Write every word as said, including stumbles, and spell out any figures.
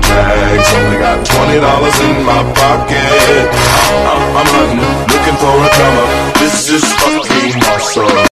bags, only got twenty dollars in my pocket. I'm hunting, looking for a come up. This is fucking awesome.